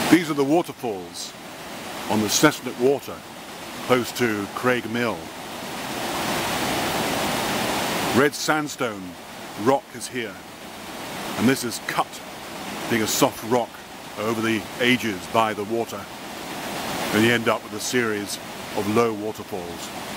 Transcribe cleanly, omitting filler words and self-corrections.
These are the waterfalls on the Cessnock Water, close to Craigmill. Red sandstone rock is here, and this is cut, being a soft rock over the ages by the water, and you end up with a series of low waterfalls.